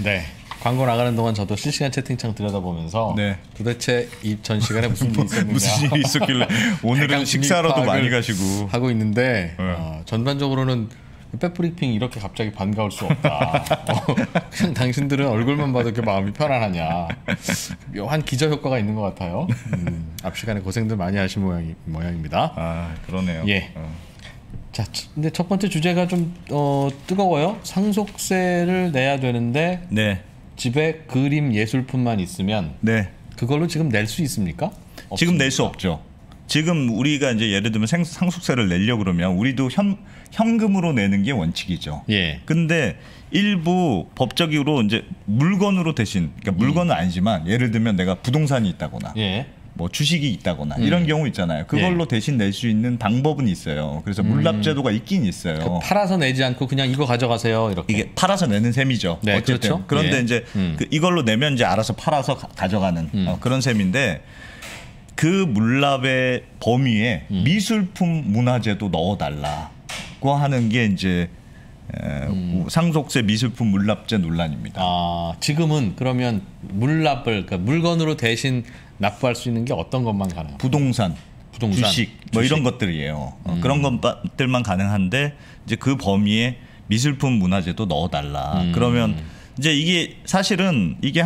네. 광고 나가는 동안 저도 실시간 채팅창 들여다보면서 네. 도대체 이 전 시간에 무슨 일이 있었느냐 무슨 일이 있었길래 오늘은 식사로도 많이 가시고 하고 있는데 전반적으로는 백브리핑 이렇게 갑자기 반가울 수 없다. 그냥 당신들은 얼굴만 봐도 이렇게 마음이 편안하냐. 묘한 기저 효과가 있는 것 같아요. 앞 시간에 고생들 많이 하신 모양입니다. 아 그러네요. 예. 자, 근데 첫 번째 주제가 좀 뜨거워요. 상속세를 내야 되는데 네. 집에 그림 예술품만 있으면 네. 그걸로 지금 낼 수 있습니까? 지금 낼 수 없죠. 지금 우리가 이제 예를 들면 상속세를 내려고 그러면 우리도 현금으로 내는 게 원칙이죠. 예. 근데 일부 법적으로 이제 물건으로 대신, 그러니까 물건은 아니지만 예를 들면 내가 부동산이 있다거나 예. 뭐 주식이 있다거나 이런 경우 있잖아요. 그걸로 대신 낼 수 있는 방법은 있어요. 그래서 물납제도가 있긴 있어요. 팔아서 내지 않고 그냥 이거 가져가세요. 이렇게. 이게 팔아서 내는 셈이죠. 네, 어쨌든. 그렇죠. 그런데 예. 이제 이걸로 내면 이제 알아서 팔아서 가져가는 그런 셈인데 그 물납의 범위에 미술품 문화재도 넣어달라고 하는 게 이제 상속세 미술품 물납제 논란입니다. 아, 지금은 그러면 물납을 그러니까 물건으로 대신 납부할 수 있는 게 어떤 것만 가능해요? 부동산, 주식 뭐 이런 것들이에요. 그런 것들만 가능한데 이제 그 범위에 미술품 문화재도 넣어달라. 그러면 이제 이게 사실은 이게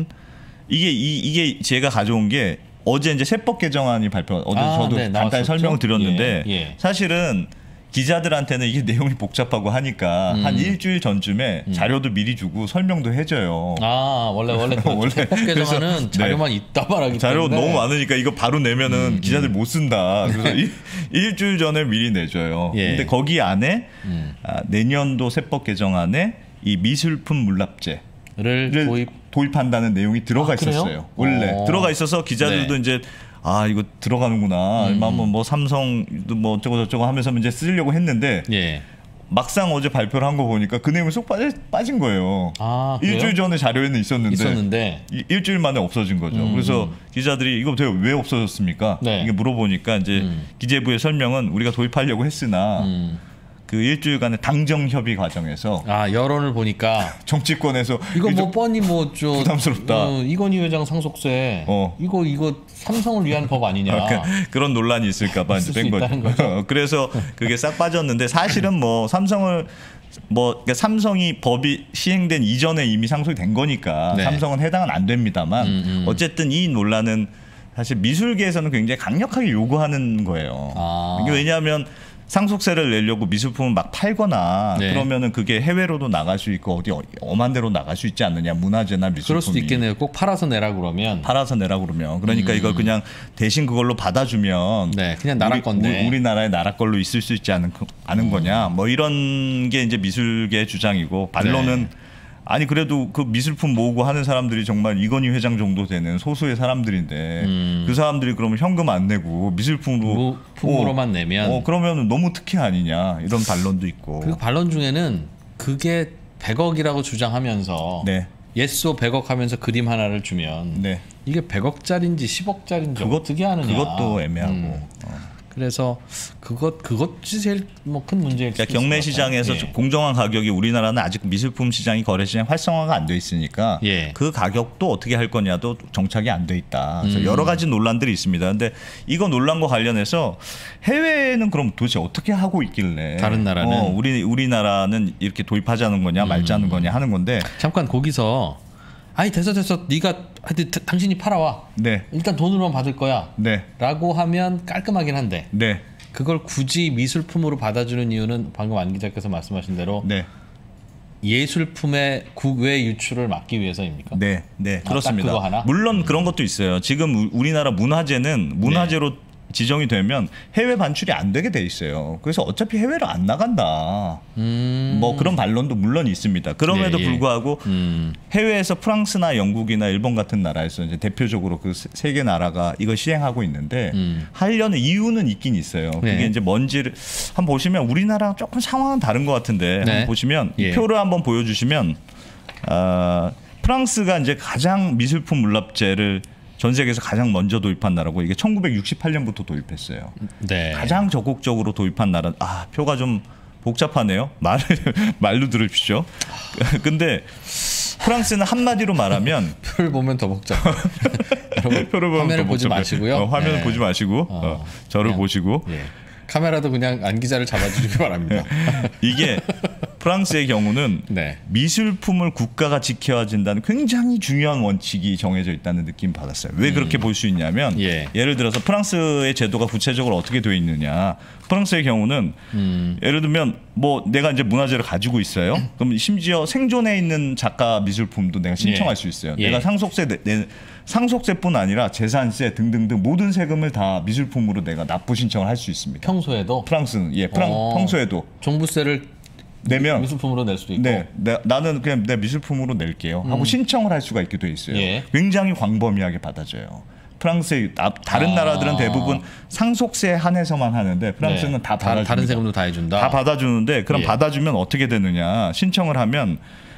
제가 가져온 게 어제 이제 세법 개정안이 어제 저도 네, 간단히 설명을 드렸는데 예. 사실은 기자들한테는 이게 내용이 복잡하고 하니까 한 일주일 전쯤에 자료도 미리 주고 설명도 해줘요. 아 원래 세법 개정안은 자료만 있다 말하기 자료 때문에 너무 많으니까 이거 바로 내면은 기자들 못 쓴다. 그래서 일주일 전에 미리 내줘요. 예. 근데 거기 안에 내년도 세법 개정안에 이 미술품 물납제를 도입한다는 내용이 들어가 있었어요. 원래 들어가 있어서 기자들도 네. 이제 이거 들어가는구나. 뭐 삼성도 뭐 어쩌고 저쩌고 하면서 이제 쓰려고 했는데 예. 막상 어제 발표를 한 거 보니까 그 내용이 쏙 빠진 거예요. 아, 일주일 전에 자료에는 있었는데 일주일 만에 없어진 거죠. 그래서 기자들이 이거 왜 없어졌습니까? 네. 이게 물어보니까 이제 기재부의 설명은 우리가 도입하려고 했으나 그 일주일간의 당정 협의 과정에서 여론을 보니까 정치권에서 이거 뭐 뻔히 부담스럽다. 이건희 회장 상속세 이거 삼성을 위한 법 아니냐 그런 논란이 있을까봐 이제 뺀 거죠. 그래서 그게 싹 빠졌는데 사실은 뭐 그러니까 삼성이 법이 시행된 이전에 이미 상속이 된 거니까 네. 삼성은 해당은 안 됩니다만 어쨌든 이 논란은 사실 미술계에서는 굉장히 강력하게 요구하는 거예요. 이게 왜냐하면 상속세를 내려고 미술품을 막 팔거나 그러면은 그게 해외로도 나갈 수 있고 어디 엄한 데로 나갈 수 있지 않느냐, 문화재나 미술품이. 그럴 수도 있겠네요. 꼭 팔아서 내라 그러면. 그러니까 이걸 그냥 대신 그걸로 받아주면 그냥 나라 건데 우리나라의 나라 걸로 있을 수 있지 않은 거냐, 뭐 이런 게 이제 미술계의 주장이고 반론은 아니 그래도 그 미술품 모으고 하는 사람들이 정말 이건희 회장 정도 되는 소수의 사람들인데 그 사람들이 그러면 현금 안 내고 미술품으로만 내면 그러면 너무 특혜 아니냐 이런 반론도 있고. 그 반론 중에는 그게 100억이라고 주장하면서 예소 100억 하면서 그림 하나를 주면 이게 100억짜리인지 10억짜리인지 어떻게 하느냐. 그것도 애매하고. 그래서 그것이 제일 큰 문제일 수 있을 경매 것 시장에서 같아요. 공정한 가격이 우리나라는 아직 미술품 시장이 거래 시장 활성화가 안 돼 있으니까 그 가격도 어떻게 할 거냐도 정착이 안 돼 있다. 그래서 여러 가지 논란들이 있습니다. 근데 이거 논란과 관련해서 해외는 그럼 도대체 어떻게 하고 있길래 다른 나라는 우리나라는 이렇게 도입하자는 거냐 말자는 거냐 하는 건데 잠깐 거기서 아니 됐어 네가 하여튼 당신이 팔아와 일단 돈으로만 받을 거야 라고 하면 깔끔하긴 한데 그걸 굳이 미술품으로 받아주는 이유는 방금 안 기자께서 말씀하신 대로 예술품의 국외 유출을 막기 위해서입니까? 그렇습니다. 그거 하나? 물론 그런 것도 있어요. 지금 우리나라 문화재는 문화재로 지정이 되면 해외 반출이 안 되게 돼 있어요. 그래서 어차피 해외로 안 나간다. 뭐 그런 반론도 물론 있습니다. 그럼에도 불구하고 해외에서 프랑스나 영국이나 일본 같은 나라에서 이제 대표적으로 그 세 개 나라가 이걸 시행하고 있는데 하려는 이유는 있긴 있어요. 그게 이제 뭔지를 한번 보시면 우리나라랑 조금 상황은 다른 것 같은데 한번 보시면 이 표를 한번 보여주시면 프랑스가 이제 가장 미술품 물납제를 전 세계에서 가장 먼저 도입한 나라고 이게 1968년부터 도입했어요. 가장 적극적으로 도입한 나라. 표가 좀 복잡하네요. 말로 들으십시오. 근데 프랑스는 한마디로 말하면 표를 보면 더 복잡. 여러분 표를 보면 화면을 더 보지 복잡해. 마시고요. 화면을 네. 보지 마시고 저를 그냥, 보시고 예. 카메라도 그냥 안 기자를 잡아주시기 바랍니다. 이게 프랑스의 경우는 네. 미술품을 국가가 지켜야 된다는 굉장히 중요한 원칙이 정해져 있다는 느낌 받았어요. 왜 그렇게 볼 수 있냐면 예를 들어서 프랑스의 제도가 구체적으로 어떻게 되어 있느냐. 프랑스의 경우는 예를 들면 뭐 내가 이제 문화재를 가지고 있어요. 그럼 심지어 생존해 있는 작가 미술품도 내가 신청할 수 있어요. 내가 상속세뿐 아니라 재산세 등등등 모든 세금을 다 미술품으로 내가 납부 신청을 할 수 있습니다. 평소에도? 프랑스는 평소에도 종부세를 내면 미술품으로 낼 수도 있고. 네, 나는 그냥 내 미술품으로 낼게요 하고 신청을 할 수가 있게 돼 있어요. 굉장히 광범위하게 받아줘요. 프랑스의 다른 나라들은 대부분 상속세 한해서만 하는데 프랑스는 다 받아줍니다. 다른 세금도 다 해준다. 다 받아주는데 그럼 받아주면 어떻게 되느냐? 신청을 하면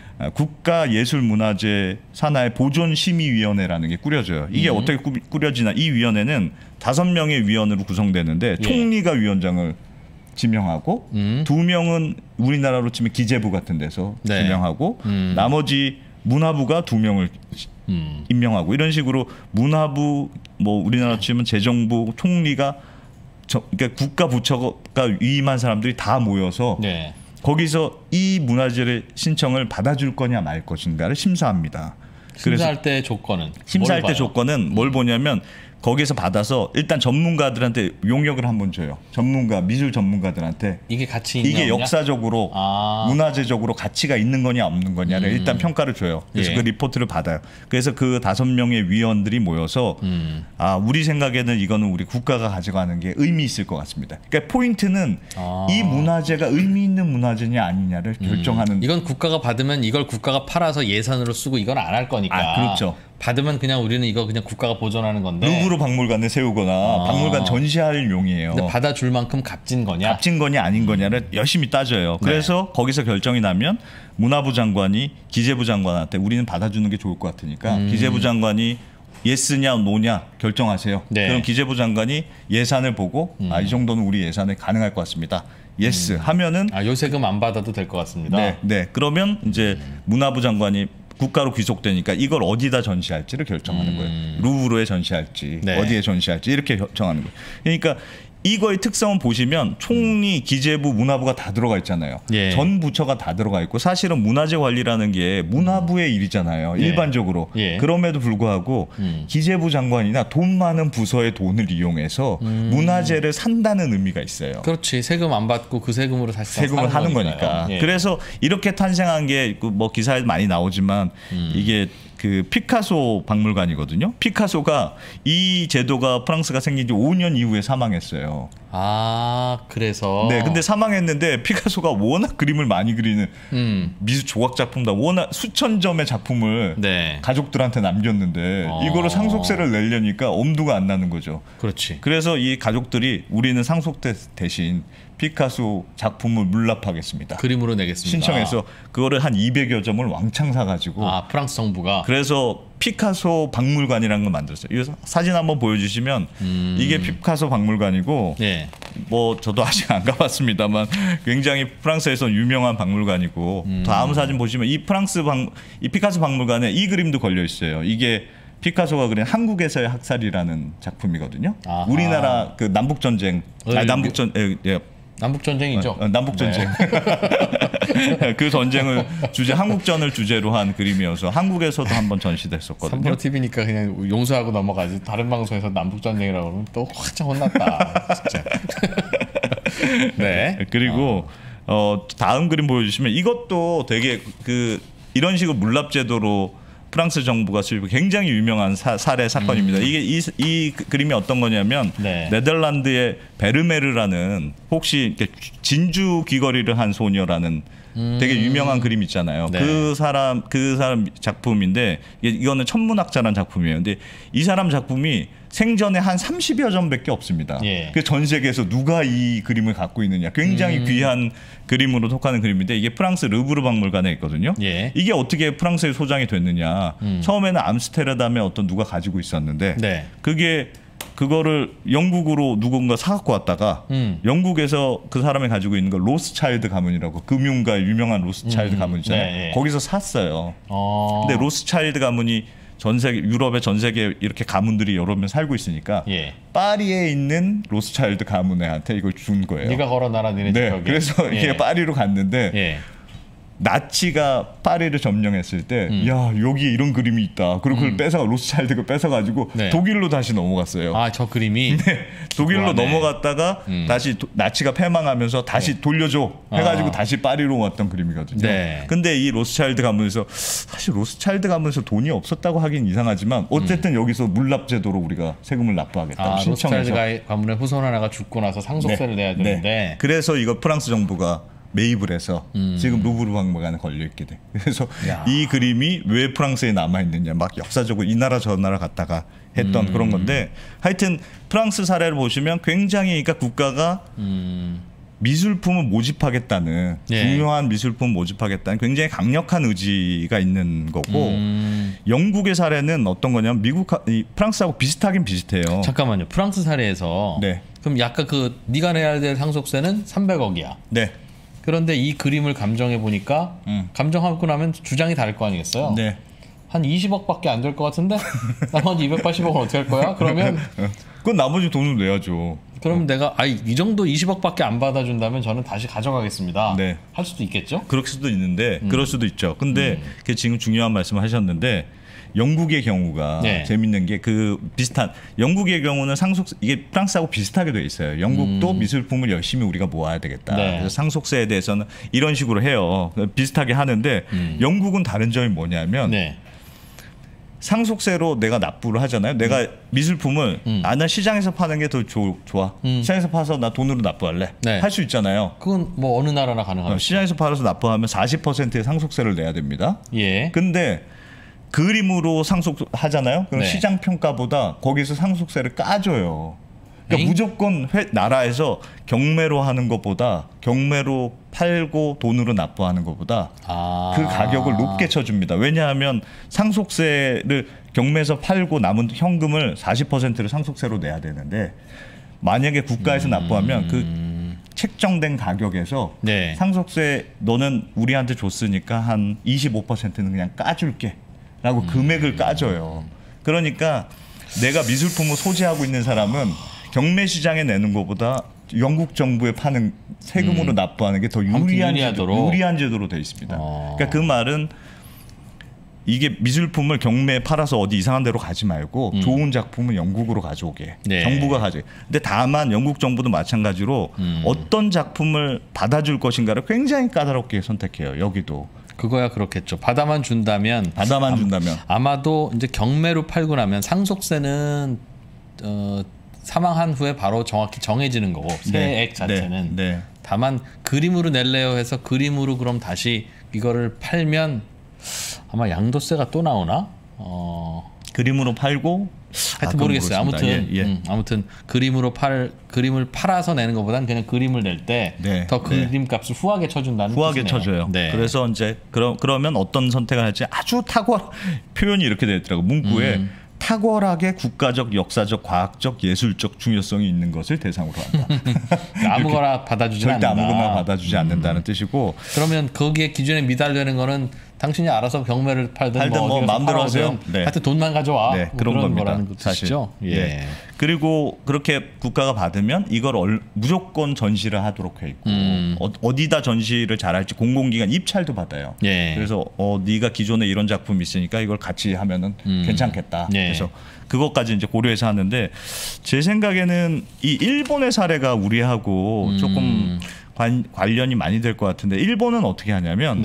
국가예술문화재 산하의 보존심의위원회라는 게 꾸려져요. 이게 어떻게 꾸려지나? 이 위원회는 5명의 위원으로 구성되는데 총리가 위원장을 지명하고 2명은 우리나라로 치면 기재부 같은 데서 지명하고 나머지 문화부가 2명을 임명하고 이런 식으로 문화부 뭐 우리나라 치면 재정부 총리가 그러니까 국가 부처가 위임한 사람들이 다 모여서 거기서 이 문화재를 신청을 받아줄 거냐 말 것인가를 심사합니다. 심사할 때 조건은? 심사할 때 조건은 뭘 보냐면 거기서 받아서 일단 전문가들한테 용역을 한번 줘요. 미술 전문가들한테 이게 가치 있냐 이게 없냐? 역사적으로 문화재적으로 가치가 있는 거냐 없는 거냐를 일단 평가를 줘요. 그래서 그 리포트를 받아요. 그래서 그 5명의 위원들이 모여서 우리 생각에는 이거는 우리 국가가 가져가는 게 의미 있을 것 같습니다. 그러니까 포인트는 이 문화재가 의미 있는 문화재냐 아니냐를 결정하는. 이건 국가가 받으면 이걸 국가가 팔아서 예산으로 쓰고 이건 안 할 거니까. 그렇죠. 받으면 그냥 우리는 이거 그냥 국가가 보존하는 건데. 루브르 박물관에 세우거나 박물관 전시할 용이에요. 근데 받아줄 만큼 값진 거냐? 값진 거냐 아닌 거냐를 열심히 따져요. 그래서 거기서 결정이 나면 문화부 장관이 기재부 장관한테 우리는 받아주는 게 좋을 것 같으니까 기재부 장관이 예스냐 노냐 결정하세요. 그럼 기재부 장관이 예산을 보고 이 정도는 우리 예산에 가능할 것 같습니다. 예스 하면은 요 세금 안 받아도 될 것 같습니다. 네. 그러면 이제 문화부 장관이 국가로 귀속되니까 이걸 어디다 전시할지를 결정하는 거예요. 루브르에 전시할지 어디에 전시할지 이렇게 결정하는 거예요. 그러니까 이거의 특성은 보시면 총리, 기재부, 문화부가 다 들어가 있잖아요. 전 부처가 다 들어가 있고 사실은 문화재 관리라는 게 문화부의 일이잖아요. 일반적으로. 그럼에도 불구하고 기재부 장관이나 돈 많은 부서의 돈을 이용해서 문화재를 산다는 의미가 있어요. 그렇지. 세금 안 받고 그 세금으로 사실 세금을 하는 거니까. 그래서 이렇게 탄생한 게 뭐 기사에 많이 나오지만 이게 그 피카소 박물관이거든요. 피카소가 이 제도가 프랑스가 생긴 지 5년 이후에 사망했어요. 그래서. 네, 근데 사망했는데 피카소가 워낙 그림을 많이 그리는 미술 조각 작품다. 워낙 수천 점의 작품을 가족들한테 남겼는데 이거를 상속세를 내려니까 엄두가 안 나는 거죠. 그렇지. 그래서 이 가족들이 우리는 상속세 대신 피카소 작품을 물납하겠습니다. 그림으로 내겠습니다. 신청해서 그거를 한 200여 점을 왕창 사가지고. 프랑스 정부가. 그래서 피카소 박물관이라는 걸 만들었어요. 이 사진 한번 보여주시면 이게 피카소 박물관이고 뭐 저도 아직 안 가봤습니다만 굉장히 프랑스에서 유명한 박물관이고 다음 사진 보시면 이 피카소 박물관에 이 그림도 걸려 있어요. 이게 피카소가 그린 한국에서의 학살이라는 작품이거든요. 우리나라 그 남북전쟁 남북전쟁이죠. 남북전쟁. 그 전쟁을 한국전을 주제로 한 그림이어서 한국에서도 한번 전시됐었거든요. 3프로 TV니까 그냥 용서하고 넘어가지. 다른 방송에서 남북전쟁이라고 그러면 또 확장 혼났다. 진짜. 그리고 다음 그림 보여주시면 이것도 되게 이런 식으로 물납제도로 프랑스 정부가 수입 굉장히 유명한 사례 사건입니다. 이게 이 그림이 어떤 거냐면 네덜란드의 베르메르라는 혹시 진주 귀걸이를 한 소녀라는 되게 유명한 그림 있잖아요. 그 사람 작품인데 이거는 천문학자라는 작품이에요. 근데 이 사람 작품이 생전에 한 30여 점밖에 없습니다. 그 전 세계에서 누가 이 그림을 갖고 있느냐. 굉장히 귀한 그림으로 속하는 그림인데 이게 프랑스 르브르 박물관에 있거든요. 이게 어떻게 프랑스에 소장이 됐느냐. 처음에는 암스테르담에 어떤 누가 가지고 있었는데 그게 그거를 영국으로 누군가 사갖고 왔다가 영국에서 그 사람이 가지고 있는 거 로스차일드 가문이라고 금융가 유명한 로스차일드 가문 있잖아요. 네. 거기서 샀어요. 근데 로스차일드 가문이 전 세계 유럽의 전 세계 이렇게 가문들이 여러 명 살고 있으니까 예. 파리에 있는 로스차일드 가문한테 이걸 준 거예요. 네가 걸어놔라 니네 집 여기. 그래서 이게 예. 파리로 갔는데 예. 나치가 파리를 점령했을 때, 야 여기 이런 그림이 있다. 그리고 그걸 뺏어가 로스차일드가 뺏어가지고 네. 독일로 다시 넘어갔어요. 아, 저 그림이. 네, 독일로 그러네. 넘어갔다가 다시 나치가 패망하면서 다시 돌려줘 해가지고 다시 파리로 왔던 그림이거든요. 네. 근데 이 로스차일드 가문에서 사실 로스차일드 가문에서 돈이 없었다고 하긴 이상하지만 어쨌든 여기서 물납제도로 우리가 세금을 납부하겠다고 신청해서. 로스차일드 가문의 후손 하나가 죽고 나서 상속세를 내야 되는데. 네. 그래서 이거 프랑스 정부가 매입을 해서 지금 루브르 박물관에 걸려 있게 돼. 그래서 야. 이 그림이 왜 프랑스에 남아 있느냐, 막 역사적으로 이 나라 저 나라 갔다가 했던 그런 건데, 하여튼 프랑스 사례를 보시면 굉장히 그러니까 국가가 미술품을 모집하겠다는 예. 중요한 미술품 모집하겠다는 굉장히 강력한 의지가 있는 거고, 영국의 사례는 어떤 거냐면 프랑스하고 비슷하긴 비슷해요. 잠깐만요. 프랑스 사례에서 네. 그럼 약간 그 네가 내야 될 상속세는 300억이야. 네. 그런데 이 그림을 감정해 보니까 감정하고 나면 주장이 다를 거 아니겠어요? 네. 한 20억밖에 안 될 것 같은데 나머지 280억은 어떻게 할 거야? 그러면 그건 나머지 돈을 내야죠. 그럼 내가 이 정도 20억밖에 안 받아준다면 저는 다시 가져가겠습니다. 네. 할 수도 있겠죠? 그럴 수도 있는데 그럴 수도 있죠. 근데 그게 지금 중요한 말씀을 하셨는데, 영국의 경우가 네. 재밌는 게 그 비슷한, 영국의 경우는 이게 프랑스하고 비슷하게 돼 있어요. 영국도 미술품을 열심히 우리가 모아야 되겠다. 네. 그래서 상속세에 대해서는 이런 식으로 해요. 비슷하게 하는데 영국은 다른 점이 뭐냐면 네. 상속세로 내가 납부를 하잖아요. 내가 미술품을 나 시장에서 파는 게 더 좋아. 시장에서 파서 나 돈으로 납부할래. 네. 할 수 있잖아요. 그건 뭐 어느 나라나 가능합니다. 시장에서 팔아서 납부하면 40%의 상속세를 내야 됩니다. 예. 근데 그림으로 상속하잖아요. 그럼 네. 시장 평가보다 거기서 상속세를 까줘요. 그러니까 에잉? 무조건 나라에서 경매로 하는 것보다, 경매로 팔고 돈으로 납부하는 것보다 그 가격을 높게 쳐줍니다. 왜냐하면 상속세를 경매에서 팔고 남은 현금을 40%를 상속세로 내야 되는데, 만약에 국가에서 납부하면 그 책정된 가격에서 네. 상속세 너는 우리한테 줬으니까 한 25%는 그냥 까줄게 라고 금액을 까줘요. 그러니까 내가 미술품을 소지하고 있는 사람은 경매 시장에 내는 것보다 영국 정부에 파는 세금으로 납부하는 게 더 유리한 제도로 되어 있습니다. 그러니까 그 말은 이게 미술품을 경매에 팔아서 어디 이상한 데로 가지 말고 좋은 작품은 영국으로 가져오게. 네. 정부가 가져오게. 근데 다만 영국 정부도 마찬가지로 어떤 작품을 받아줄 것인가를 굉장히 까다롭게 선택해요. 여기도. 그거야 그렇겠죠. 받아만 준다면 아마도 이제 경매로 팔고 나면 상속세는 사망한 후에 바로 정확히 정해지는 거고, 세액 자체는. 네. 다만 그림으로 낼래요 해서 그림으로 그럼 다시 이거를 팔면 아마 양도세가 또 나오나? 그림으로 팔고 하여튼 모르겠어요. 아무튼 아무튼 그림을 팔아서 내는 것보다는 그냥 그림을 낼 때 더 그림값을 후하게 쳐준다는 후하게 뜻이네요. 쳐줘요. 네. 그래서 이제 그러면 어떤 선택을 할지 아주 표현이 이렇게 되어 있더라고. 문구에 탁월하게 국가적, 역사적, 과학적, 예술적 중요성이 있는 것을 대상으로 한다. 아무거나 받아주지 않는다. 절대 아무거나 받아주지 않는다는 뜻이고. 그러면 거기에 기준에 미달되는 거는 당신이 알아서 경매를 팔든 뭐 마음대로 하세요. 네. 하여튼 돈만 가져와. 네, 그런 겁니다. 거라는 뜻이죠. 예. 네. 그리고 그렇게 국가가 받으면 이걸 무조건 전시를 하도록 해 있고, 어디다 전시를 잘할지 공공기관 입찰도 받아요. 예. 그래서 네가 기존에 이런 작품이 있으니까 이걸 같이 하면은 괜찮겠다. 예. 그래서 그것까지 이제 고려해서 하는데, 제 생각에는 이 일본의 사례가 우리하고 조금 관련이 많이 될 것 같은데, 일본은 어떻게 하냐면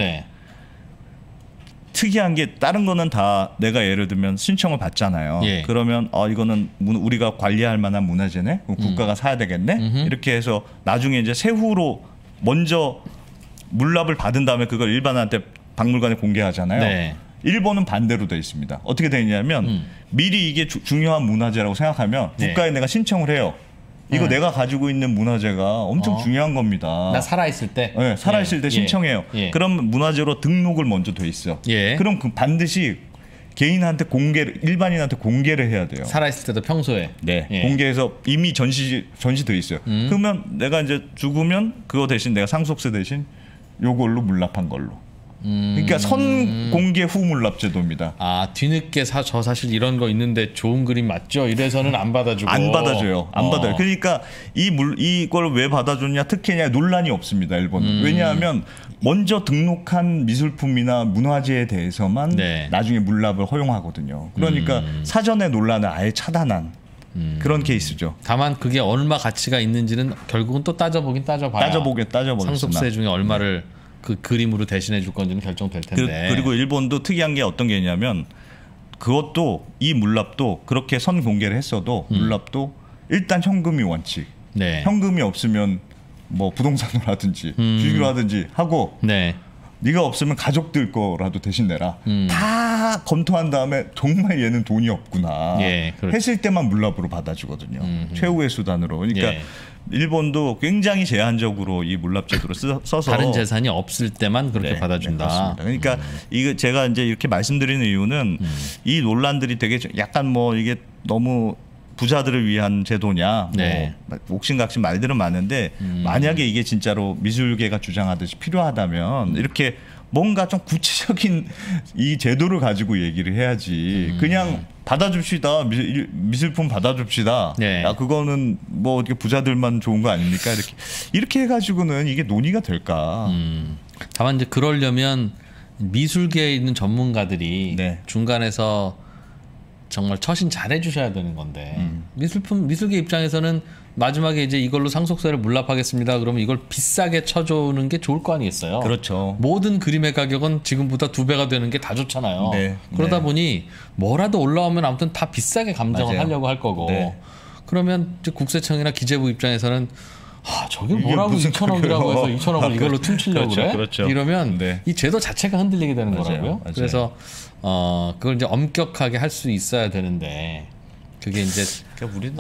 특이한 게, 다른 거는 다 내가 예를 들면 신청을 받잖아요. 예. 그러면 이거는 우리가 관리할 만한 문화재네, 국가가 사야 되겠네. 이렇게 해서 나중에 이제 세후로 먼저 물납을 받은 다음에 그걸 일반한테 박물관에 공개하잖아요. 네. 일본은 반대로 돼 있습니다. 어떻게 돼 있냐면 미리 이게 중요한 문화재라고 생각하면 국가에 내가 신청을 해요. 이거 내가 가지고 있는 문화재가 엄청 중요한 겁니다. 나 살아있을 때? 네, 살아있을 때 신청해요. 그럼 문화재로 등록을 먼저 돼 있어요. 그럼 반드시 개인한테 공개를 일반인한테 공개를 해야 돼요. 살아있을 때도 평소에. 네, 예. 공개해서 이미 전시돼 있어요. 그러면 내가 이제 죽으면 그거 대신 내가 상속세 대신 요걸로 물납한 걸로. 그러니까 선 공개 후 물납 제도입니다. 아 뒤늦게 저 사실 이런 거 있는데 좋은 그림 맞죠? 이래서는 안 받아주고. 안 받아줘요. 안 받아요. 그러니까 이걸 왜 받아줬냐 특혜냐 논란이 없습니다. 일본은. 왜냐하면 먼저 등록한 미술품이나 문화재에 대해서만 네. 나중에 물납을 허용하거든요. 그러니까 사전에 논란을 아예 차단한 그런 케이스죠. 다만 그게 얼마 가치가 있는지는 결국은 또 따져봐야 따져보겠으나 상속세 중에 얼마를 그 그림으로 대신해 줄 건지는 결정될 텐데. 그리고 일본도 특이한 게 어떤 게 있냐면 그것도 이 물납도 그렇게 선 공개를 했어도 물납도 일단 현금이 원칙. 네. 현금이 없으면 뭐 부동산으로 하든지 주식으로 하든지 하고 네. 네가 없으면 가족들 거라도 대신 내라. 다 검토한 다음에 정말 얘는 돈이 없구나. 예, 그렇죠. 했을 때만 물납으로 받아주거든요. 최후의 수단으로. 그러니까 예. 일본도 굉장히 제한적으로 이 물납 제도를 써서 다른 재산이 없을 때만 그렇게 네, 받아준다. 네, 그렇습니다. 그러니까 이거 제가 이제 이렇게 말씀드리는 이유는 이 논란들이 되게 약간 뭐 이게 너무 부자들을 위한 제도냐, 네. 뭐 옥신각신 말들은 많은데 만약에 이게 진짜로 미술계가 주장하듯이 필요하다면 이렇게 뭔가 좀 구체적인 이 제도를 가지고 얘기를 해야지. 그냥 받아줍시다. 미술품 받아줍시다. 네. 야 그거는 뭐 어떻게 부자들만 좋은 거 아닙니까? 이렇게 해가지고는 이게 논의가 될까? 다만 이제 그러려면 미술계에 있는 전문가들이 네. 중간에서 정말 처신 잘해 주셔야 되는 건데 미술계 입장에서는 마지막에 이제 이걸로 상속세를 물납하겠습니다. 그러면 이걸 비싸게 쳐주는 게 좋을 거 아니겠어요? 그렇죠. 모든 그림의 가격은 지금보다 2배가 되는 게 다 좋잖아요. 네, 그러다 네. 보니 뭐라도 올라오면 아무튼 다 비싸게 감정을 맞아요. 하려고 할 거고 네. 그러면 이제 국세청이나 기재부 입장에서는 저게 뭐라고 무슨 2천억이라고 해서 2천억을 이걸로 퉁치려고 그렇죠, 그래? 그렇죠. 이러면 네. 이 제도 자체가 흔들리게 되는 맞아요, 거라고요. 맞아요. 그래서 그걸 이제 엄격하게 할 수 있어야 되는데 그게 이제 그러니까 우리는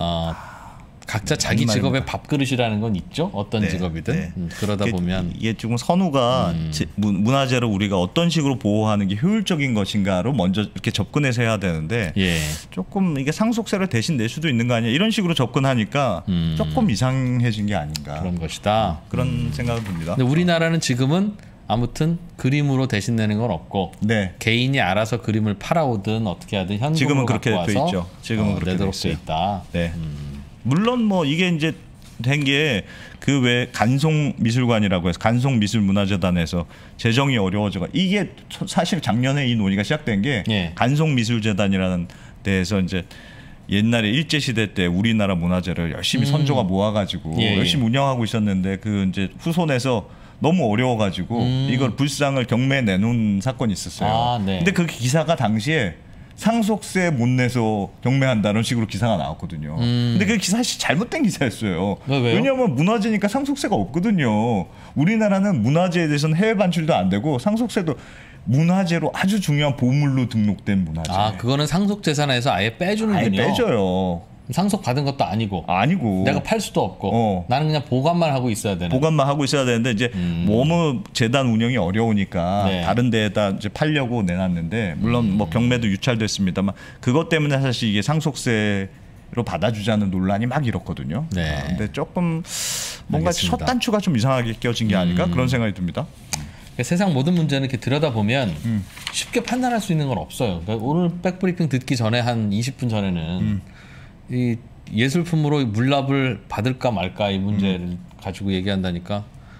각자 자기 맞는 직업의 말입니다. 밥그릇이라는 건 있죠. 어떤 네, 직업이든 네. 그러다 보면 이게 지금 선우가 문화재를 우리가 어떤 식으로 보호하는 게 효율적인 것인가로 먼저 이렇게 접근해서 해야 되는데 예. 조금 이게 상속세를 대신 낼 수도 있는 거 아니야 이런 식으로 접근하니까 조금 이상해진 게 아닌가 그런 것이다. 그런 생각을 듭니다. 근데 우리나라는 지금은 아무튼 그림으로 대신 내는 건 없고 네. 개인이 알아서 그림을 팔아오든 어떻게 하든 현금으로 지금은 그렇게 갖고 돼 와서 있죠. 지금은 그렇게 내도록 돼 돼 있어요. 있다. 네. 물론 뭐 이게 이제 된 게 그 외 간송 미술관이라고 해서 간송 미술 문화재단에서 재정이 어려워져가 이게 사실 작년에 이 논의가 시작된 게 예. 간송 미술재단이라는 데에서 이제 옛날에 일제 시대 때 우리나라 문화재를 열심히 선조가 모아가지고 예, 예. 열심히 운영하고 있었는데 그 이제 후손에서 너무 어려워가지고 이걸 불상을 경매에 내놓은 사건이 있었어요. 아, 네. 근데 그 기사가 당시에 상속세 못 내서 경매한다는 식으로 기사가 나왔거든요. 근데 그 기사 사실 잘못된 기사였어요. 왜요? 왜냐하면 문화재니까 상속세가 없거든요. 우리나라는 문화재에 대해서는 해외 반출도 안 되고 상속세도 문화재로 아주 중요한 보물로 등록된 문화재. 그거는 상속재산에서 아예 빼주는군요. 아예 빼줘요. 상속 받은 것도 아니고 아니고 내가 팔 수도 없고 나는 그냥 보관만 하고 있어야 되는. 보관만 하고 있어야 되는데 이제 너무 재단 운영이 어려우니까 네. 다른 데에다 이제 팔려고 내놨는데 물론 뭐 경매도 유찰됐습니다만 그것 때문에 사실 이게 상속세로 받아주자는 논란이 막 일었거든요. 네. 근데 조금 뭔가 알겠습니다. 첫 단추가 좀 이상하게 껴진 게 아닌가 그런 생각이 듭니다. 세상 모든 문제는 이렇게 들여다보면 쉽게 판단할 수 있는 건 없어요. 그러니까 오늘 백브리핑 듣기 전에 한 20분 전에는 이 예술품으로 물납을 받을까 말까 이 문제를 가지고 얘기한다니까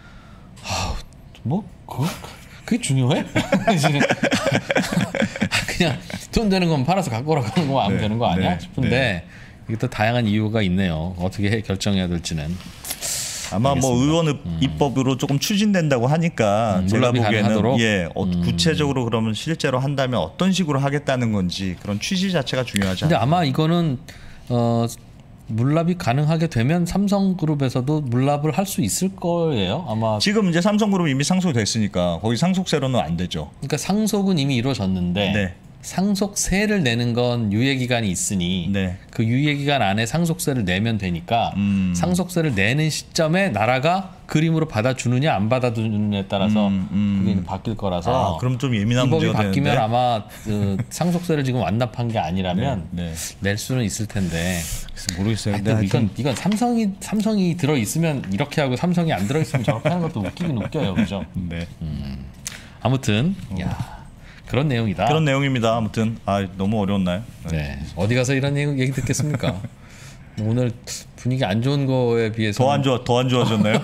그게 중요해? 그냥 돈 되는 건 팔아서 갖고 오라고 하는 거면 하면 네, 되는 거 아니야 네, 싶은데 네. 이게 또 다양한 이유가 있네요. 어떻게 결정해야 될지는. 아마 알겠습니다. 뭐 의원 입법으로 조금 추진된다고 하니까 제가 물납이 보기에는 가능하도록? 구체적으로 그러면 실제로 한다면 어떤 식으로 하겠다는 건지 그런 취지 자체가 중요하지 근데 않나요? 아마 이거는 물납이 가능하게 되면 삼성그룹에서도 물납을 할 수 있을 거예요. 아마. 지금 이제 삼성그룹 이미 상속됐으니까 거기 상속세로는 안 되죠. 그러니까 상속은 이미 이루어졌는데 네. 상속세를 내는 건 유예 기간이 있으니 네. 그 유예 기간 안에 상속세를 내면 되니까 상속세를 내는 시점에 나라가 그림으로 받아주느냐 안 받아주느냐에 따라서 그게 바뀔 거라서 그럼 좀 예민한 이 법이 문제가 바뀌면 되는데. 아마 그 상속세를 지금 완납한 게 아니라면 네. 낼 수는 있을 텐데 그래서 모르겠어요. 근데 하여튼 이건 삼성이 들어 있으면 이렇게 하고 삼성이 안 들어 있으면 저렇게 하는 것도 웃기긴 웃겨요, 그죠? 네. 아무튼 야 그런 내용이다. 그런 내용입니다. 아무튼 너무 어려웠나요? 네. 어디 가서 이런 얘기 듣겠습니까? 오늘 분위기 안 좋은 거에 비해서 더 안 좋아졌나요?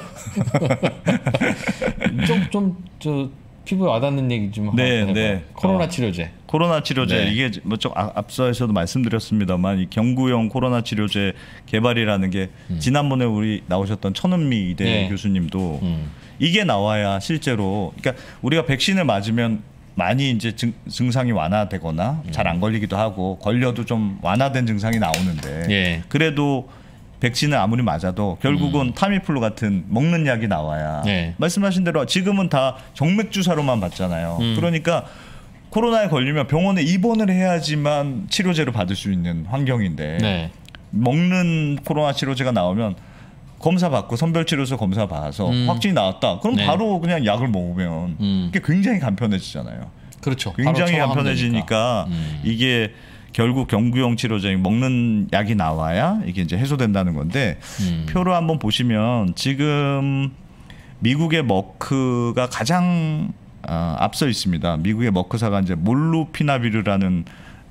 좀저 피부에 와닿는 얘기 좀 한번 해봐요. 네. 코로나 치료제. 코로나 치료제 네. 이게 뭐 좀 앞서에서도 말씀드렸습니다만 이 경구용 코로나 치료제 개발이라는 게 지난번에 우리 나오셨던 천은미 이대 네. 교수님도 이게 나와야 실제로 그러니까 우리가 백신을 맞으면 많이 이제 증상이 완화되거나 잘 안 걸리기도 하고 걸려도 좀 완화된 증상이 나오는데 예. 그래도 백신을 아무리 맞아도 결국은 타미플루 같은 먹는 약이 나와야 네. 말씀하신 대로 지금은 다 정맥 주사로만 받잖아요. 그러니까 코로나에 걸리면 병원에 입원을 해야지만 치료제를 받을 수 있는 환경인데 네. 먹는 코로나 치료제가 나오면 검사 받고 선별치료소 검사 받아서 확진이 나왔다. 그럼 네. 바로 그냥 약을 먹으면 이게 굉장히 간편해지잖아요. 그렇죠. 굉장히 바로 처방하면 간편해지니까 이게 결국 경구용 치료제 먹는 약이 나와야 이게 이제 해소된다는 건데 표를 한번 보시면 지금 미국의 머크가 가장 앞서 있습니다. 미국의 머크사가 이제 몰루피나비르라는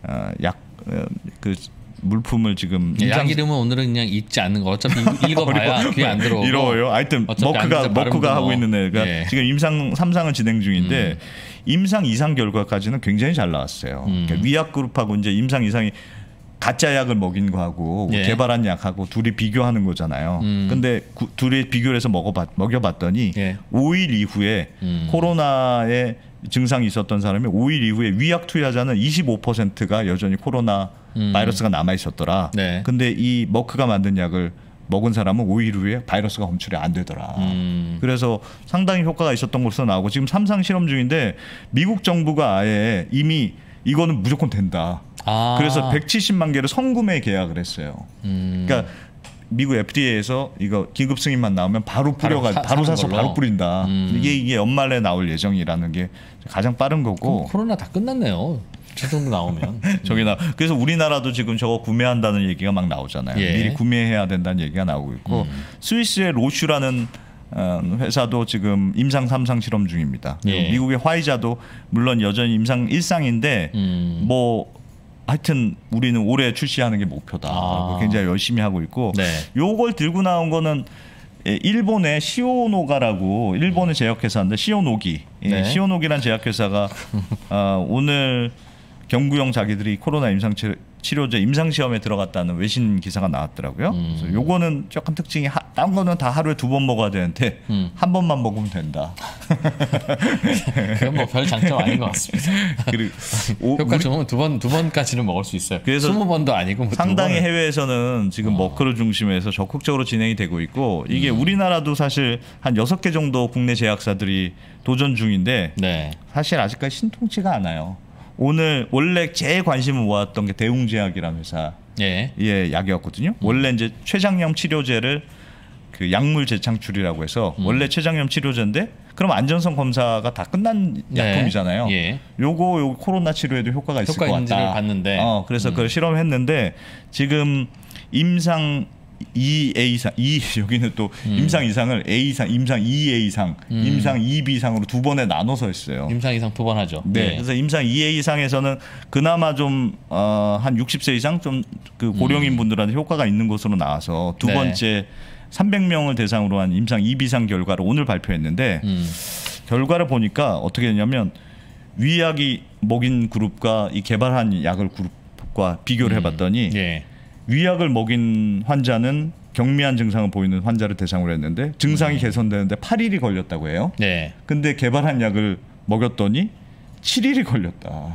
그 물품을 지금 약 이름은 오늘은 그냥 읽지 않는 거. 어차피 읽어봐야 귀에 안 들어오고. 이러요. 하여튼 머크가 하고 있는 애가 예. 지금 임상 3상을 진행 중인데 임상 2상 결과까지는 굉장히 잘 나왔어요. 그러니까 위약 그룹하고 이제 임상 2상이 가짜 약을 먹인 거하고 예. 개발한 약하고 둘이 비교하는 거잖아요. 근데 둘이 비교를 해서 먹여봤더니 예. 5일 이후에 코로나에 증상이 있었던 사람이 5일 이후에 위약 투여자는 25%가 여전히 코로나 바이러스가 남아 있었더라. 네. 근데 이 머크가 만든 약을 먹은 사람은 5일 후에 바이러스가 검출이 안 되더라. 그래서 상당히 효과가 있었던 것으로 나오고 지금 3상 실험 중인데 미국 정부가 아예 이미 이거는 무조건 된다. 그래서 170만 개를 선구매 계약을 했어요. 그러니까 미국 FDA에서 이거 긴급 승인만 나오면 바로 사서 바로 뿌린다. 이게 연말에 나올 예정이라는 게 가장 빠른 거고. 코로나 다 끝났네요. 저 정도 나오면. 그래서 우리나라도 지금 저거 구매한다는 얘기가 막 나오잖아요. 예. 미리 구매해야 된다는 얘기가 나오고 있고 스위스의 로슈라는 회사도 지금 임상 3상 실험 중입니다. 예. 미국의 화이자도 물론 여전히 임상 1상인데 뭐 하여튼 우리는 올해 출시하는 게 목표다. 굉장히 열심히 하고 있고 네. 요걸 들고 나온 거는 일본의 시오노가라고 일본의 제약회사인데 시오노기 네. 시오노기란 제약회사가 오늘 경구용 자기들이 코로나 치료제 임상시험에 들어갔다는 외신 기사가 나왔더라고요. 그래서 요거는 조금 특징이 딴 거는 다 하루에 2번 먹어야 되는데 한 번만 먹으면 된다. 그건 뭐 별 장점 아닌 것 같습니다. 그리고 효과 좋으면 두 번까지는 먹을 수 있어요. 그래서 20번도 아니고 뭐 상당히 2번을. 해외에서는 지금 머크를 중심해서 적극적으로 진행이 되고 있고 이게 우리나라도 사실 한 6개 정도 국내 제약사들이 도전 중인데 네. 사실 아직까지 신통치가 않아요. 원래 제일 관심을 모았던 게 대웅제약이라는 회사의 예. 약이었거든요. 원래 이제 췌장염 치료제를 그 약물 재창출이라고 해서 원래 췌장염 치료제인데 그럼 안전성 검사가 다 끝난 약품이잖아요. 예. 요거 코로나 치료에도 효과가 있을 것 같다. 있는지를 봤는데. 그래서 그걸 실험했는데 지금 임상 2A상, 여기는 또 임상 이상을 A상, 임상 2A상, 임상 2B상으로 2번에 나눠서 했어요. 임상 이상 2번 하죠. 네. 예. 그래서 임상 2A상에서는 그나마 좀 한 60세 이상 좀 그 고령인 분들한테 효과가 있는 것으로 나와서 두 네. 번째 300명을 대상으로 한 임상 2B상 결과를 오늘 발표했는데 결과를 보니까 어떻게 했냐면 위약이 먹인 그룹과 이 개발한 약을 그룹과 비교를 해봤더니 예. 위약을 먹인 환자는 경미한 증상을 보이는 환자를 대상으로 했는데 증상이 개선되는데 8일이 걸렸다고 해요. 네. 근데 개발한 약을 먹였더니 7일이 걸렸다.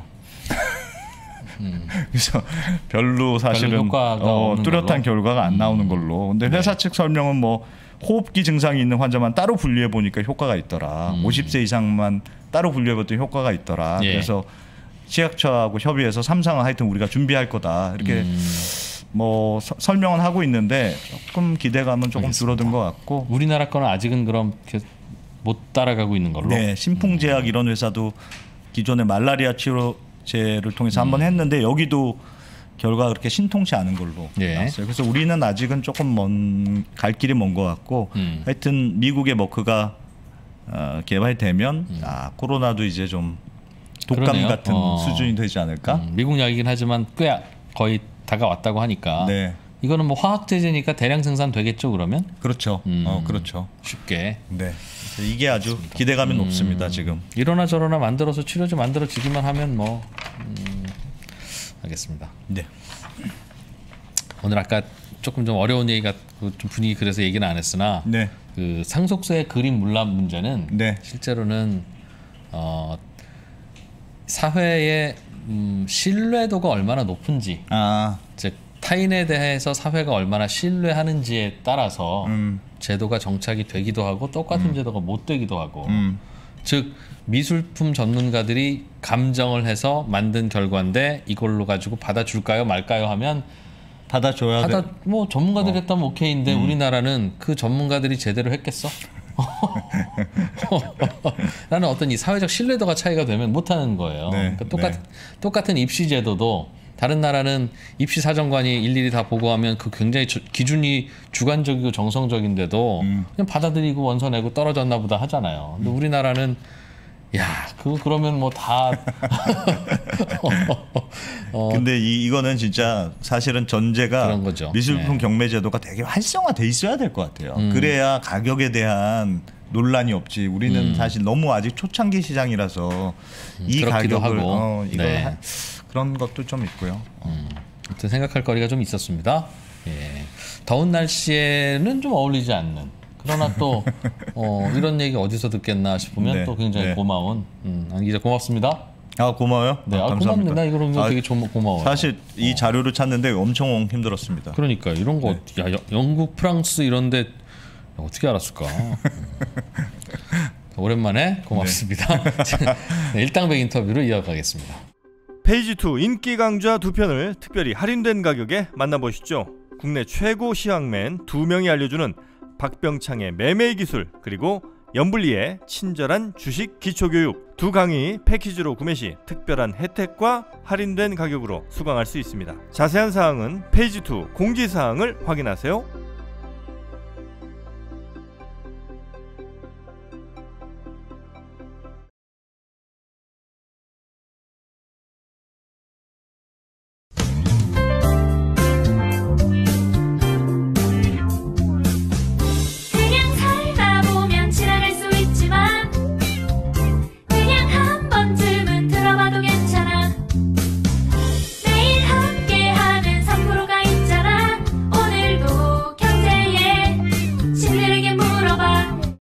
그래서 별로 사실은 효과가 없는 뚜렷한 걸로? 결과가 안 나오는 걸로. 근데 회사 측 설명은 뭐 호흡기 증상이 있는 환자만 따로 분리해 보니까 효과가 있더라. 50세 이상만 따로 분리해 봤더니 효과가 있더라. 예. 그래서 식약처하고 협의해서 삼상은 하여튼 우리가 준비할 거다 이렇게 뭐 설명은 하고 있는데 조금 기대감은 조금 줄어든 것 같고 우리나라 거는 아직은 그럼 못 따라가고 있는 걸로. 네, 신풍제약 이런 회사도 기존의 말라리아 치료제를 통해서 한번 했는데 여기도 결과가 그렇게 신통치 않은 걸로 나왔어요. 그래서 우리는 아직은 조금 갈 길이 먼 것 같고 하여튼 미국의 머크가 개발되면 코로나도 이제 좀 독감 그러네요. 같은 수준이 되지 않을까? 미국 약이긴 하지만 꽤 거의 다가왔다고 하니까 네. 이거는 뭐 화학제제니까 대량 생산 되겠죠 그러면? 그렇죠. 그렇죠. 쉽게. 네. 이게 아주 기대감이 높습니다 지금. 이러나 저러나 만들어서 치료제 만들어지기만 하면 뭐 알겠습니다. 네. 오늘 아까 조금 좀 어려운 얘기가 좀 분위기 그래서 얘기는 안 했으나 네. 그 상속세의 그림 문란 문제는 네. 실제로는 사회의 신뢰도가 얼마나 높은지, 즉 타인에 대해서 사회가 얼마나 신뢰하는지에 따라서 제도가 정착이 되기도 하고 똑같은 제도가 못 되기도 하고, 즉 미술품 전문가들이 감정을 해서 만든 결과인데 이걸로 가지고 받아줄까요 말까요 하면 받아줘야 돼. 뭐 전문가들이 했다면 오케이인데 우리나라는 그 전문가들이 제대로 했겠어? 나는 어떤 이 사회적 신뢰도가 차이가 되면 못하는 거예요. 네, 그러니까 똑같은 입시 제도도 다른 나라는 입시 사정관이 일일이 다 보고하면 그 굉장히 기준이 주관적이고 정성적인데도 그냥 받아들이고 원서 내고 떨어졌나 보다 하잖아요. 근데 우리나라는 야, 그러면 뭐 다. 근데 이거는 진짜 사실은 전제가 그런 거죠. 미술품 경매 제도가 되게 활성화돼 있어야 될 것 같아요. 그래야 가격에 대한 논란이 없지. 우리는 사실 너무 아직 초창기 시장이라서 이 그렇기도 가격을 하고. 이걸 그런 것도 좀 있고요. 아무튼 생각할 거리가 좀 있었습니다. 예. 더운 날씨에는 좀 어울리지 않는. 그러나 또 이런 얘기 어디서 듣겠나 싶으면 또 굉장히 고마운 안 기자 고맙습니다. 고마워요. 네, 감사합니다. 고맙네. 나 이거 되게 고마워요. 사실 이 자료를 찾는데 엄청 힘들었습니다. 그러니까 이런 거 영국, 프랑스 이런데 어떻게 알았을까? 오랜만에 고맙습니다. 네, 일당백 인터뷰로 이어가겠습니다. 페이지2 인기 강좌 2편을 특별히 할인된 가격에 만나보시죠. 국내 최고 시황맨 2명이 알려주는 박병창의 매매 기술, 그리고 염블리의 친절한 주식 기초교육, 두 강의 패키지로 구매 시 특별한 혜택과 할인된 가격으로 수강할 수 있습니다. 자세한 사항은 페이지2 공지사항을 확인하세요.